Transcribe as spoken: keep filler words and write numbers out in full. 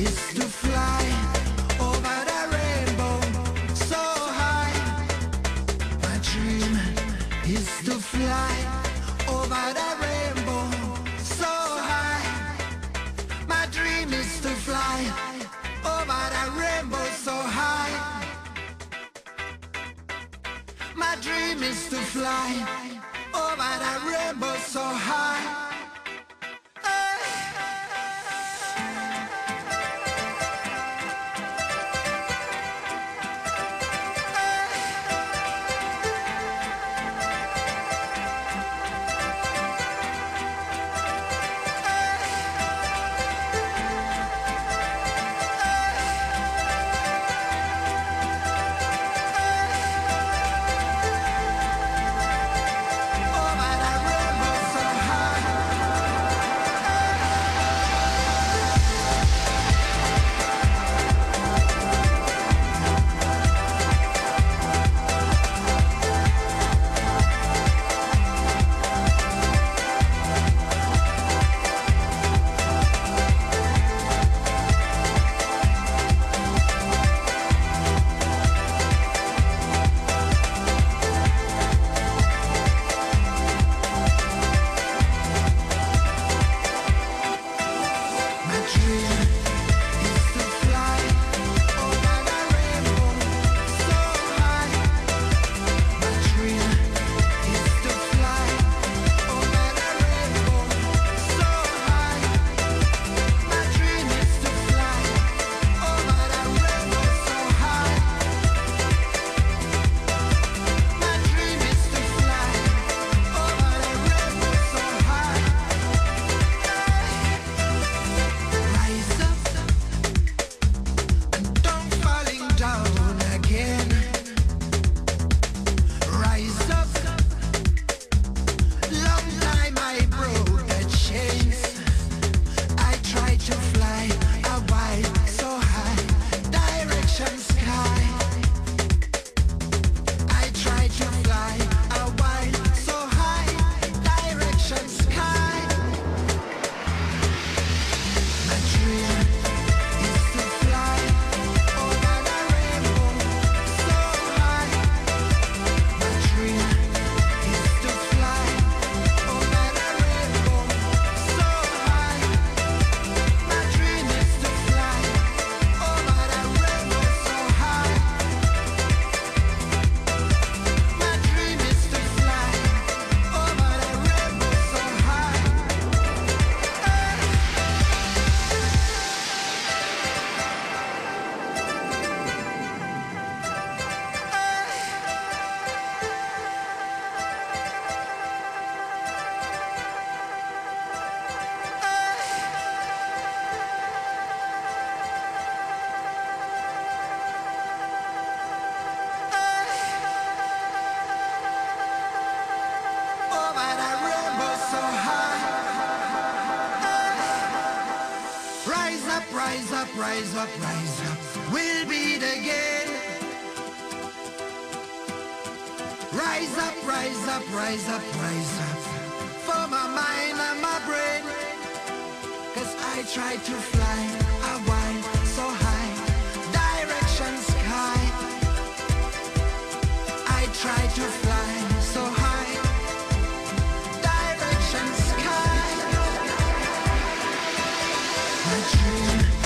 is to fly over the rainbow so high. My dream is to fly over the rainbow so high. My dream is to fly over the rainbow so high. My dream is to fly over the rainbow so high. Rise up, rise up, rise up, we'll beat again. Rise up, rise up, rise up, rise up, for my mind and my brain. Cause I try to fly a while so high, direction sky. I try to fly so high, direction sky. My dream